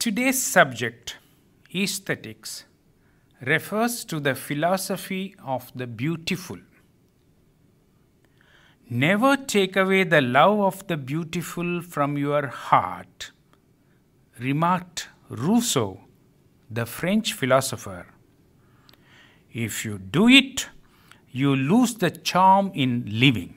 Today's subject, aesthetics, refers to the philosophy of the beautiful. Never take away the love of the beautiful from your heart, remarked Rousseau, the French philosopher. If you do it, you lose the charm in living.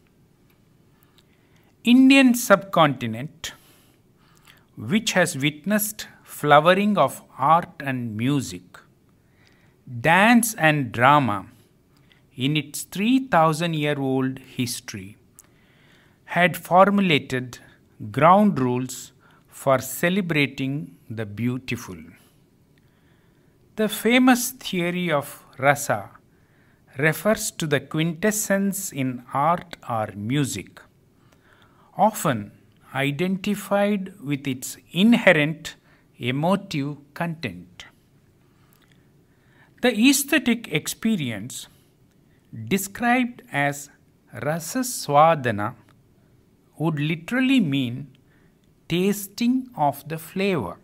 Indian subcontinent, which has witnessed flowering of art and music, dance and drama in its 3,000-year-old history, had formulated ground rules for celebrating the beautiful. The famous theory of rasa refers to the quintessence in art or music, often identified with its inherent emotive content. The aesthetic experience, described as rasaswadana, would literally mean tasting of the flavor.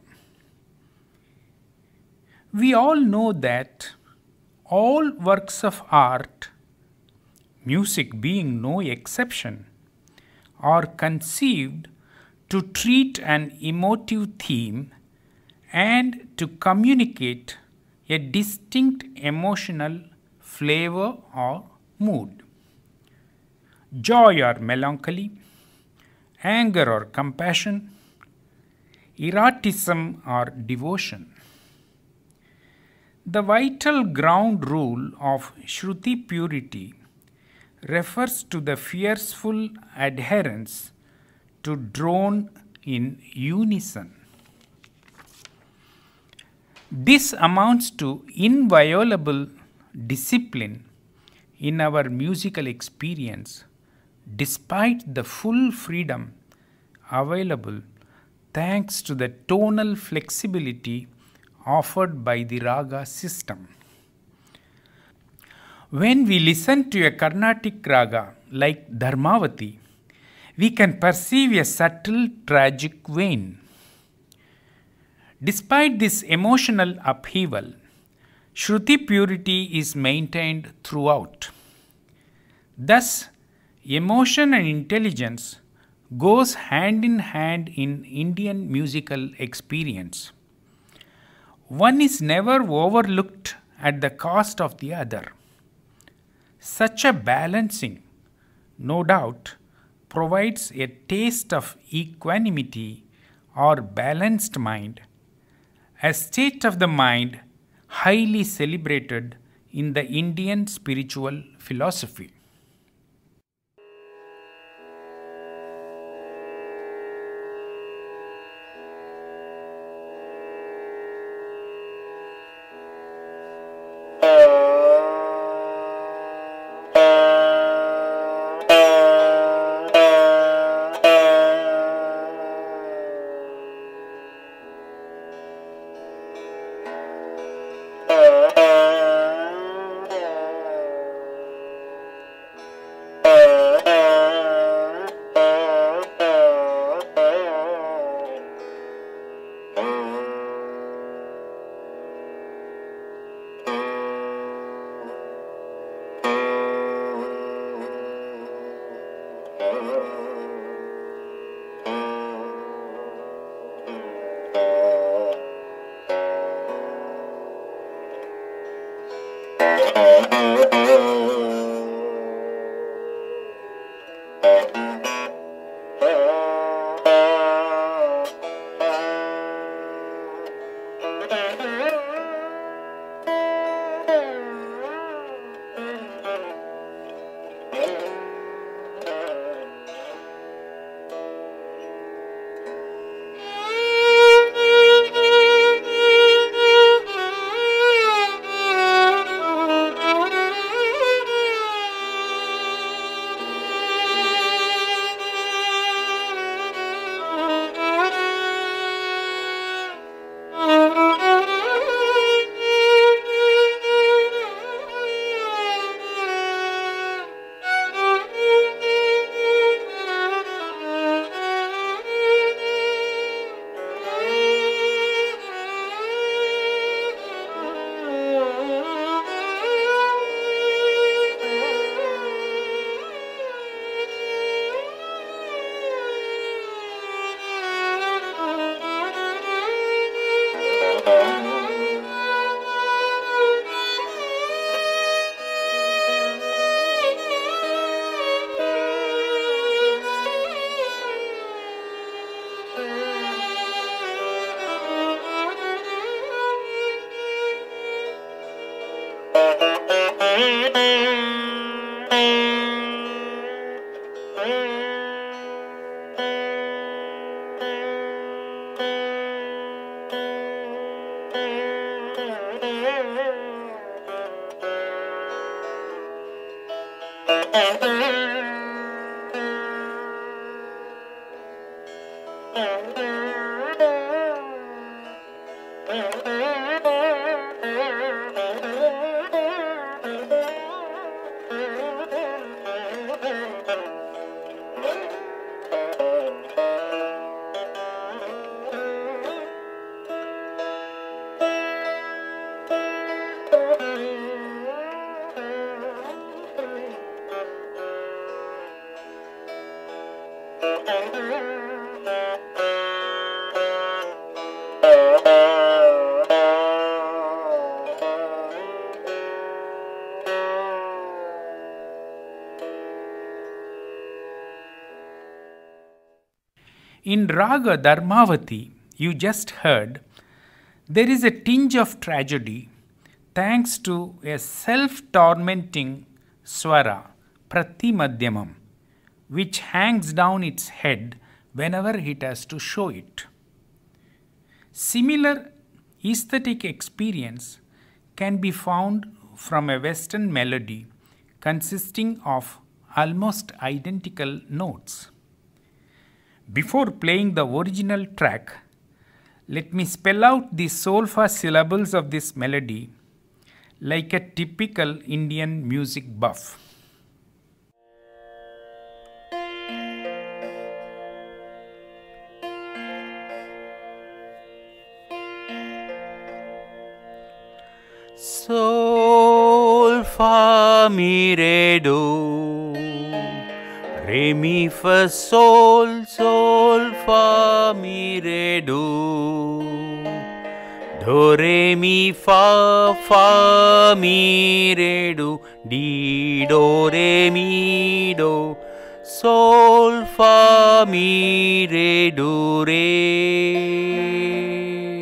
We all know that all works of art, music being no exception, are conceived to treat an emotive theme and to communicate a distinct emotional flavor or mood. Joy or melancholy, anger or compassion, eroticism or devotion. The vital ground rule of Shruti purity refers to the fearful adherence to drone in unison. This amounts to inviolable discipline in our musical experience, despite the full freedom available thanks to the tonal flexibility offered by the raga system. When we listen to a Carnatic raga like Dharmavati, we can perceive a subtle tragic vein. Despite this emotional upheaval, Shruti purity is maintained throughout. Thus, emotion and intelligence goes hand in hand in Indian musical experience. One is never overlooked at the cost of the other. Such a balancing, no doubt, provides a taste of equanimity or balanced mind, a state of the mind highly celebrated in the Indian spiritual philosophy. In Raga Dharmavati, you just heard, there is a tinge of tragedy thanks to a self-tormenting swara, Pratimadhyamam, which hangs down its head whenever it has to show it. Similar aesthetic experience can be found from a Western melody consisting of almost identical notes. Before playing the original track, let me spell out the solfa syllables of this melody like a typical Indian music buff. Sol, fa, mi, re, do. Re, mi, fa, sol, sol, fa, mi, re, do. Do, re, mi, fa, mi, re, do. Di, do, re, mi, do. Sol, fa, mi, re, do, re.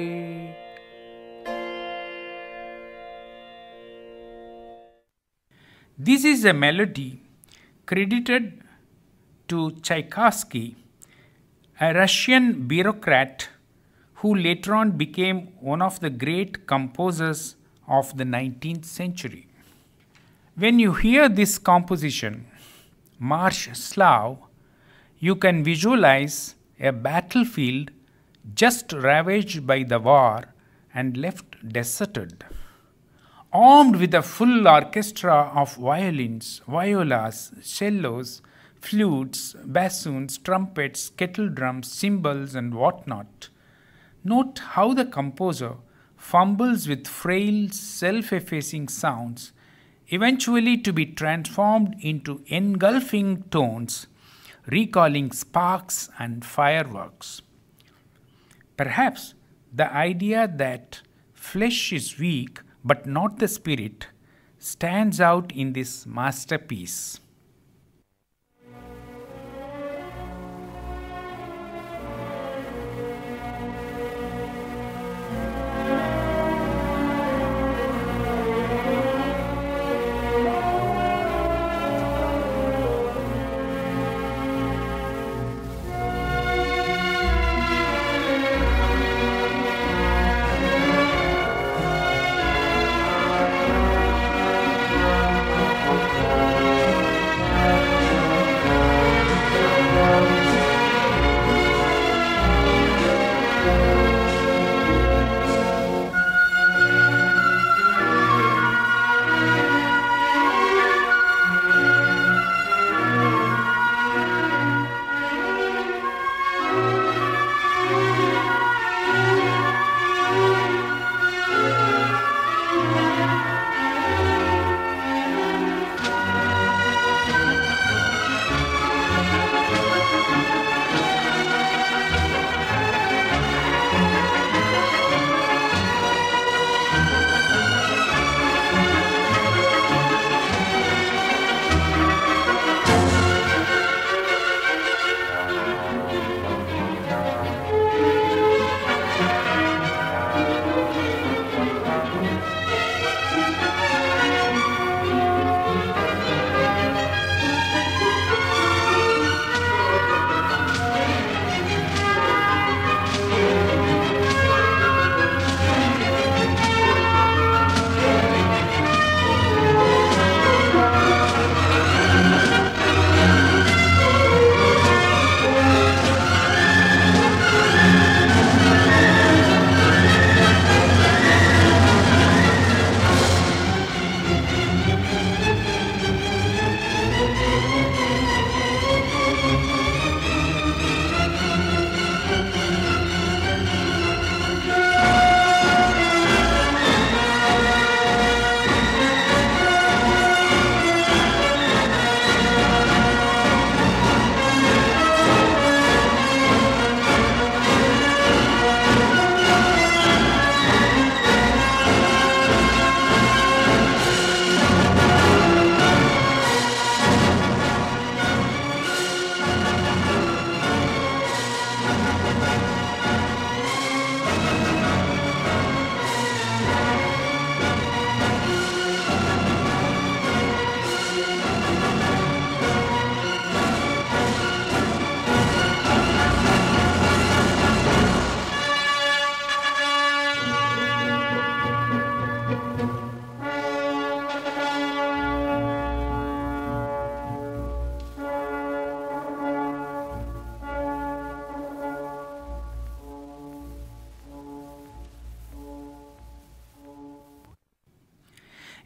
This is a melody credited to Tchaikovsky, a Russian bureaucrat who later on became one of the great composers of the 19th century. When you hear this composition, Marsh Slav, you can visualize a battlefield just ravaged by the war and left deserted. Armed with a full orchestra of violins, violas, cellos, flutes, bassoons, trumpets, kettle drums, cymbals, and whatnot. Note how the composer fumbles with frail, self-effacing sounds, eventually to be transformed into engulfing tones, recalling sparks and fireworks. Perhaps the idea that flesh is weak but not the spirit stands out in this masterpiece.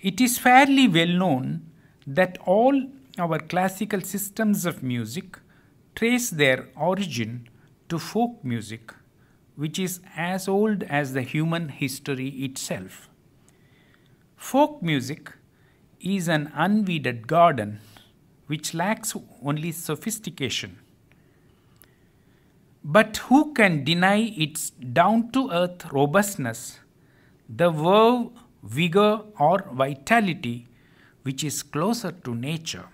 It is fairly well known that all our classical systems of music trace their origin to folk music, which is as old as the human history itself. Folk music is an unweeded garden which lacks only sophistication. But who can deny its down to earth robustness, the verve, vigor, or vitality which is closer to nature?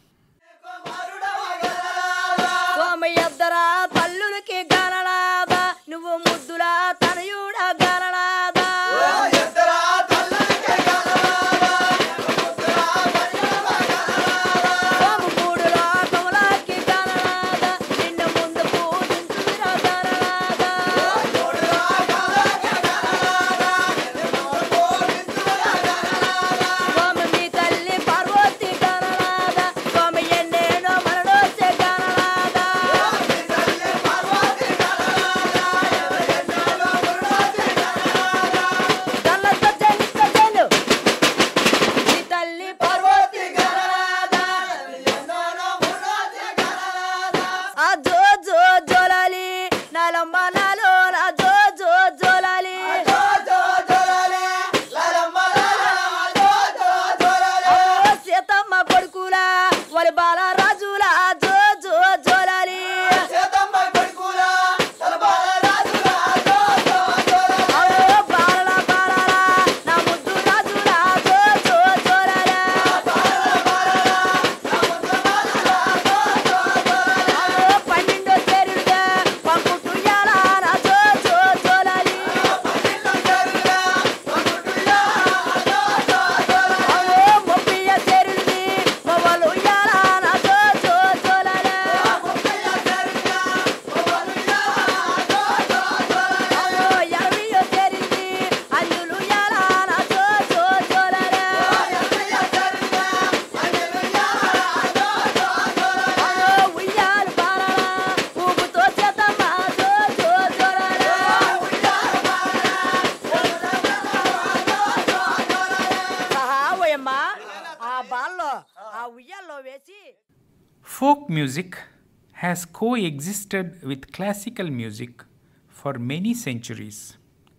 Folk music has coexisted with classical music for many centuries.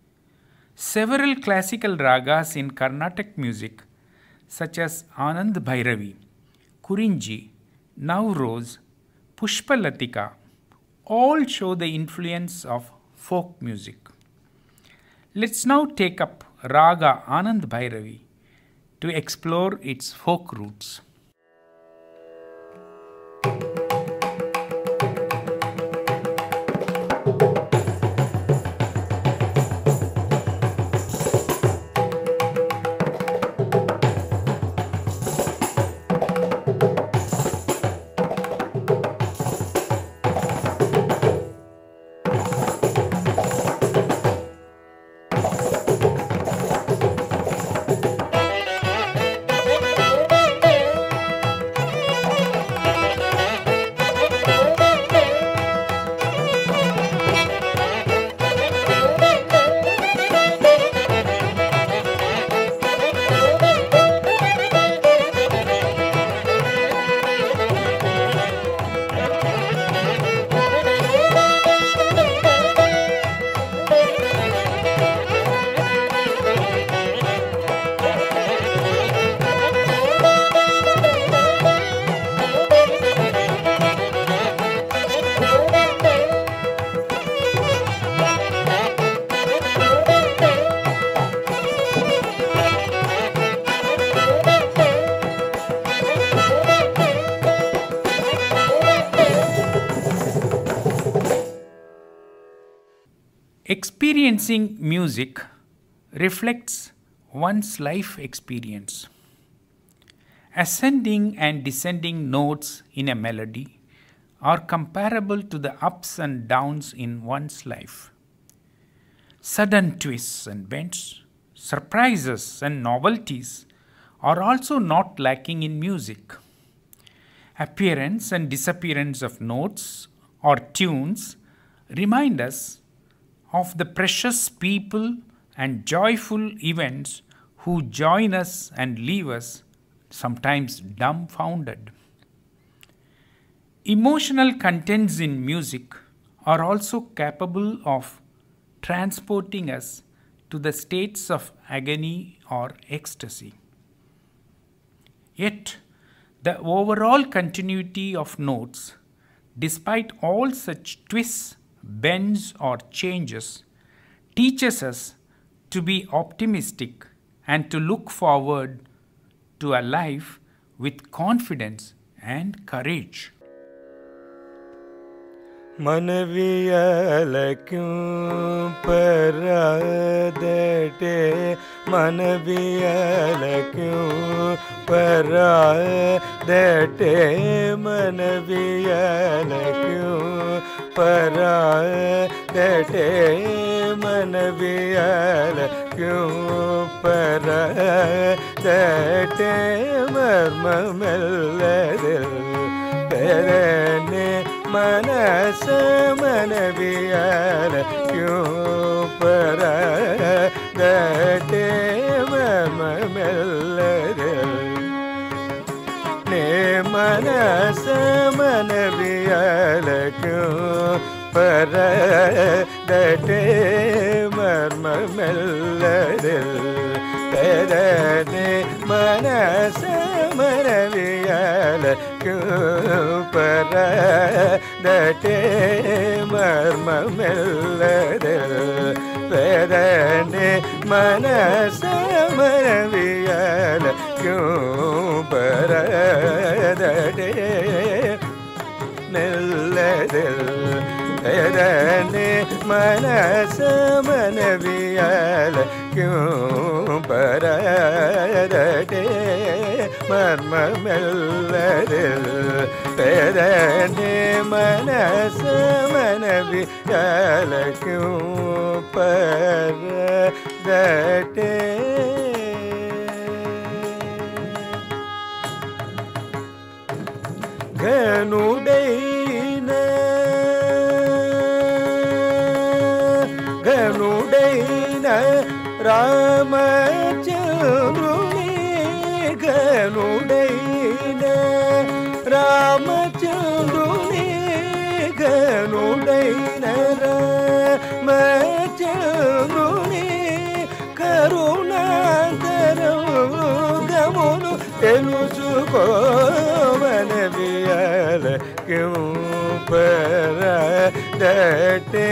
Several classical ragas in Carnatic music, such as Anand Bhairavi, Kurinji, Navroz, Pushpalatika, all show the influence of folk music. Let's now take up Raga Anand Bhairavi to explore its folk roots. Experiencing music reflects one's life experience. Ascending and descending notes in a melody are comparable to the ups and downs in one's life. Sudden twists and bends, surprises and novelties are also not lacking in music. Appearance and disappearance of notes or tunes remind us of the precious people and joyful events who join us and leave us sometimes dumbfounded. Emotional contents in music are also capable of transporting us to the states of agony or ecstasy. Yet, the overall continuity of notes, despite all such twists, bends, or changes, teaches us to be optimistic and to look forward to a life with confidence and courage. मनवियल क्यों परादटे मनवियल क्यों परादटे मनवियल क्यों परादटे मनवियल क्यों परादटे मर्म मिल परने मनस मनवियल क्यों परदटे मर्म मिल ने मनस मनवियल क्यों परदटे मर्म मिल परने मनस मनवियल क्यों परदटे मर्म मिल परने मनस मनवियल क्यों परदटे मिल परने मनस मनवियल क्यों परदटे मर्म मिल परने मनस मनवियल क्यों परदटे घनुडैन घनुडैन रामचंद्रुनि घनुडैन रामचंद्रुनि घनुडैन रामचंद्रुनि करुणाकरं गमुनु తెలుసుకో మనవిयल क्यों परदटे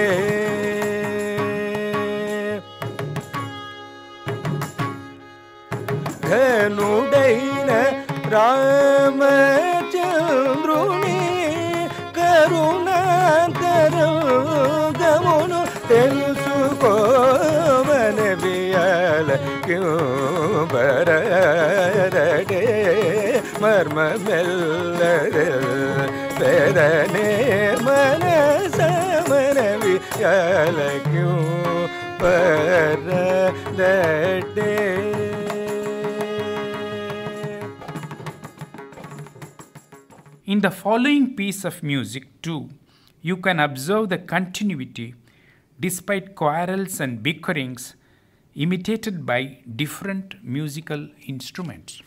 घनुडैन रामचंद्रुनि करुणाकरं गमुनु తెలుసుకో మనవిयल क्यों परदटे मर्म मिल परने मनस मनवियल क्यों परदटे. In the following piece of music, too, you can observe the continuity despite quarrels and bickerings imitated by different musical instruments.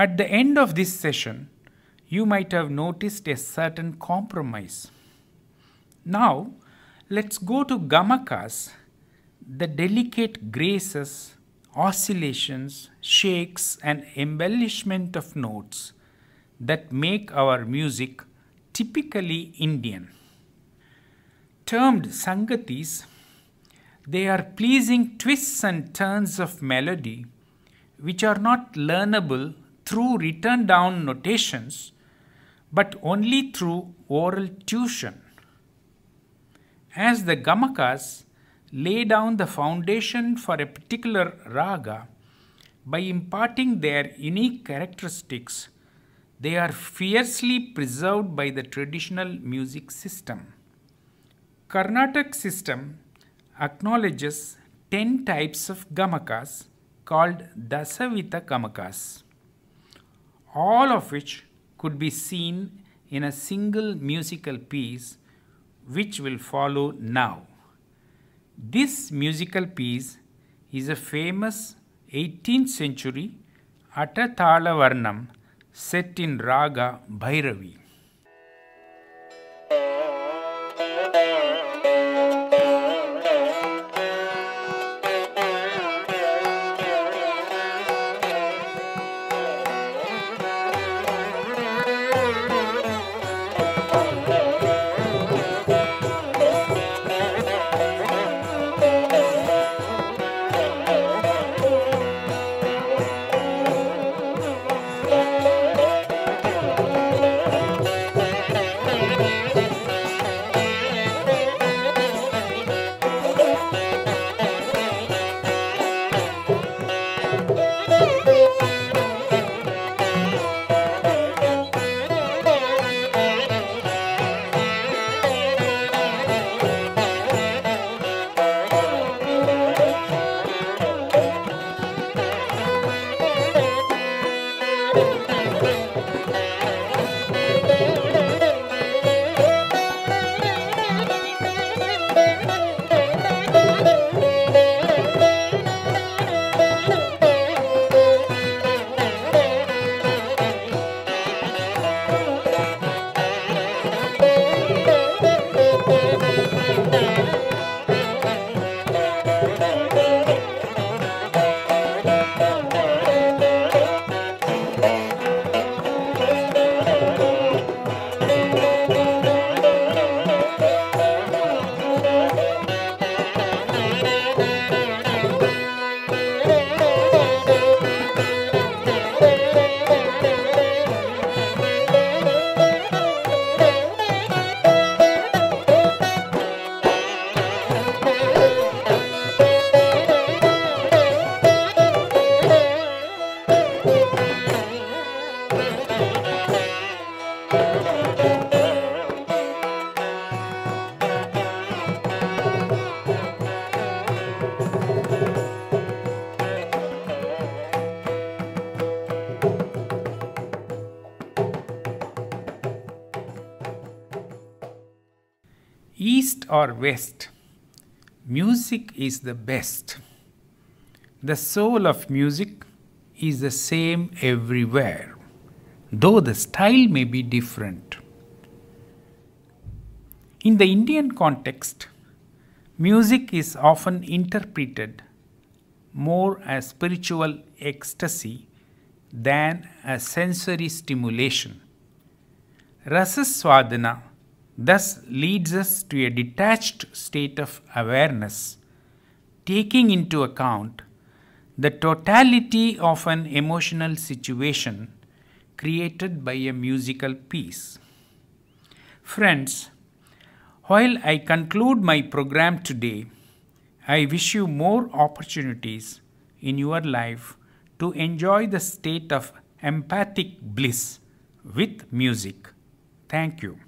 At the end of this session, you might have noticed a certain compromise. Now, let's go to gamakas, the delicate graces, oscillations, shakes, and embellishment of notes that make our music typically Indian. Termed sangatis, they are pleasing twists and turns of melody which are not learnable through written down notations but only through oral tuition. As the gamakas lay down the foundation for a particular raga by imparting their unique characteristics, they are fiercely preserved by the traditional music system. Carnatic system acknowledges 10 types of gamakas called Dasavita gamakas, all of which could be seen in a single musical piece which will follow now. This musical piece is a famous 18th century Atathala Varnam set in Raga Bhairavi. East or West, music is the best. The soul of music is the same everywhere, though the style may be different. In the Indian context, music is often interpreted more as spiritual ecstasy than as sensory stimulation. Rasaswadana thus leads us to a detached state of awareness, taking into account the totality of an emotional situation created by a musical piece. Friends, while I conclude my program today, I wish you more opportunities in your life to enjoy the state of empathic bliss with music. Thank you.